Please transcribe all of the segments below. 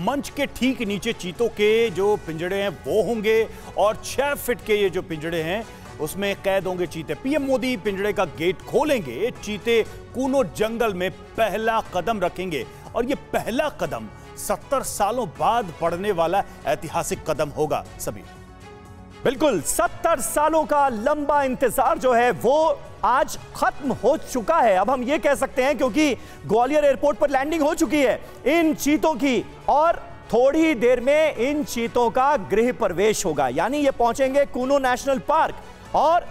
मंच के ठीक नीचे चीतों के जो पिंजड़े हैं वो होंगे और 6 फीट के ये जो पिंजड़े हैं उसमें कैद होंगे चीते। पीएम मोदी पिंजड़े का गेट खोलेंगे, चीते कूनो जंगल में पहला कदम रखेंगे और ये पहला कदम 70 सालों बाद पड़ने वाला ऐतिहासिक कदम होगा। सभी बिल्कुल 70 सालों का लंबा इंतजार जो है वो आज खत्म हो चुका है। अब हम ये कह सकते हैं क्योंकि ग्वालियर एयरपोर्ट पर लैंडिंग हो चुकी है इन चीतों की और थोड़ी देर में इन चीतों का गृह प्रवेश होगा, यानी ये पहुंचेंगे कूनो नेशनल पार्क और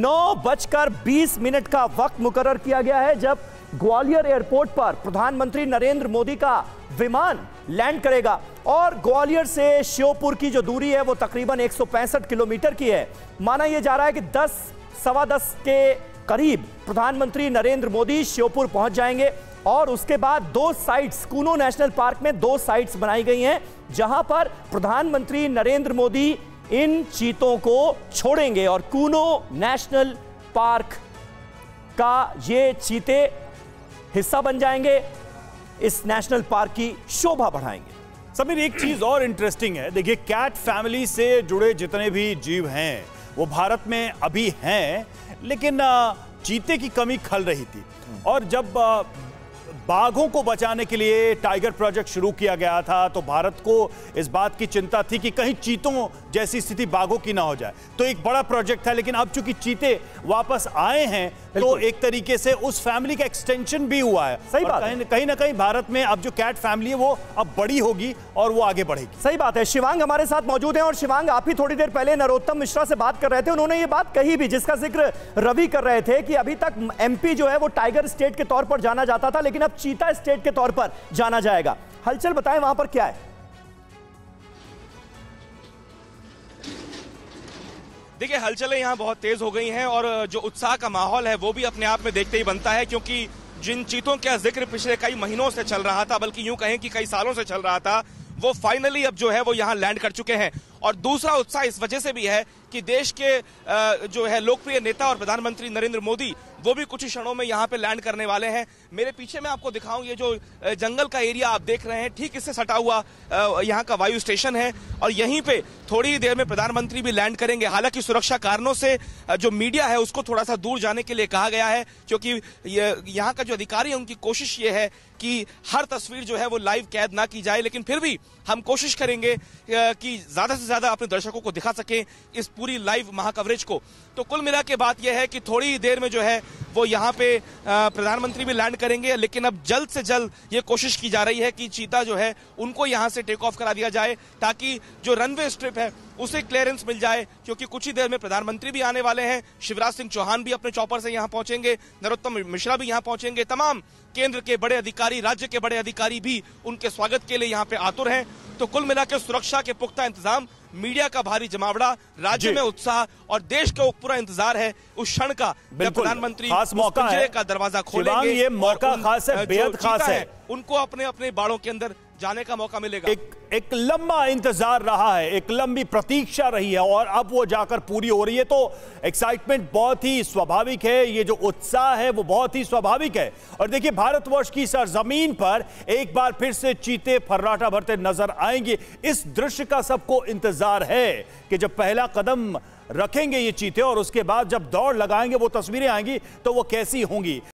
9:20 का वक्त मुकर्रर किया गया है जब ग्वालियर एयरपोर्ट पर प्रधानमंत्री नरेंद्र मोदी का विमान लैंड करेगा और ग्वालियर से श्योपुर की जो दूरी है वो तकरीबन 165 किलोमीटर की है। माना यह जा रहा है कि 10-10:15 के करीब प्रधानमंत्री नरेंद्र मोदी श्योपुर पहुंच जाएंगे और उसके बाद 2 साइट्स कूनो नेशनल पार्क में 2 साइट्स बनाई गई हैं जहां पर प्रधानमंत्री नरेंद्र मोदी इन चीतों को छोड़ेंगे और कूनो नेशनल पार्क का ये चीते हिस्सा बन जाएंगे, इस नेशनल पार्क की शोभा बढ़ाएंगे। समीर, एक चीज और इंटरेस्टिंग है, देखिए कैट फैमिली से जुड़े जितने भी जीव हैं वो भारत में अभी हैं, लेकिन चीते की कमी खल रही थी और जब बाघों को बचाने के लिए टाइगर प्रोजेक्ट शुरू किया गया था तो भारत को इस बात की चिंता थी कि कहीं चीतों जैसी स्थिति बाघों की ना हो जाए, तो एक बड़ा प्रोजेक्ट था। लेकिन अब चूंकि चीते वापस आए हैं तो एक तरीके से उस फैमिली का एक्सटेंशन भी हुआ है। सही बात है। कहीं ना कहीं भारत में अब जो कैट फैमिली है वो अब बड़ी होगी और वो आगे बढ़ेगी। सही बात है। शिवांग हमारे साथ मौजूद है और शिवांग, आप ही थोड़ी देर पहले नरोत्तम मिश्रा से बात कर रहे थे, उन्होंने ये बात कही भी जिसका जिक्र रवि कर रहे थे कि अभी तक एमपी जो है वो टाइगर स्टेट के तौर पर जाना जाता था लेकिन अब चीता स्टेट के तौर पर जाना जाएगा। हलचल बताएं वहां पर क्या है? देखिए, हलचलें यहाँ बहुत तेज हो गई हैं और जो उत्साह का माहौल है वो भी अपने आप में देखते ही बनता है, क्योंकि जिन चीतों का जिक्र पिछले कई महीनों से चल रहा था, बल्कि यूं कहें कि कई सालों से चल रहा था, वो फाइनली अब जो है वो यहाँ लैंड कर चुके हैं। और दूसरा उत्साह इस वजह से भी है कि देश के जो है लोकप्रिय नेता और प्रधानमंत्री नरेंद्र मोदी वो भी कुछ ही क्षणों में यहाँ पे लैंड करने वाले हैं। मेरे पीछे मैं आपको दिखाऊं, ये जो जंगल का एरिया आप देख रहे हैं, ठीक इससे सटा हुआ यहाँ का वायु स्टेशन है और यहीं पे थोड़ी ही देर में प्रधानमंत्री भी लैंड करेंगे। हालांकि सुरक्षा कारणों से जो मीडिया है उसको थोड़ा सा दूर जाने के लिए कहा गया है, क्योंकि यहाँ का जो अधिकारी है उनकी कोशिश ये है कि हर तस्वीर जो है वो लाइव कैद ना की जाए, लेकिन फिर भी हम कोशिश करेंगे कि ज्यादा से ज्यादा अपने दर्शकों को दिखा सकें इस पूरी लाइव महाकवरेज को। तो कुल मिला के बात यह है कि थोड़ी ही देर में जो है वो यहाँ पे प्रधानमंत्री भी लैंड करेंगे, लेकिन अब जल्द से जल्द ये कोशिश की जा रही है कि चीता जो है उनको यहाँ से टेक ऑफ करा दिया जाए ताकि जो रनवे स्ट्रिप है उसे क्लियरेंस मिल जाए, क्योंकि कुछ ही देर में प्रधानमंत्री भी आने वाले हैं। शिवराज सिंह चौहान भी अपने चॉपर से यहाँ पहुंचेंगे, नरोत्तम मिश्रा भी यहाँ पहुंचेंगे, तमाम केंद्र के बड़े अधिकारी, राज्य के बड़े अधिकारी भी उनके स्वागत के लिए यहाँ पे आतुर हैं। तो कुल मिलाकर सुरक्षा के पुख्ता इंतजाम, मीडिया का भारी जमावड़ा, राज्य में उत्साह और देश का पूरा इंतजार है उस क्षण का जब प्रधानमंत्री खास मौका है का दरवाजा खोलेंगे। ये मौका खास है, बेहद खास है, उनको अपने अपने बाड़ों के अंदर जाने का मौका मिलेगा। एक लंबा इंतजार रहा है, एक लंबी प्रतीक्षा रही है और अब वो जाकर पूरी हो रही है, तो एक्साइटमेंट बहुत ही स्वाभाविक है, ये जो उत्साह है वो बहुत ही स्वाभाविक है। और देखिए, भारतवर्ष की सरजमीन पर एक बार फिर से चीते फर्राटा भरते नजर आएंगे। इस दृश्य का सबको इंतजार है कि जब पहला कदम रखेंगे ये चीते और उसके बाद जब दौड़ लगाएंगे वो तस्वीरें आएंगी तो वो कैसी होंगी।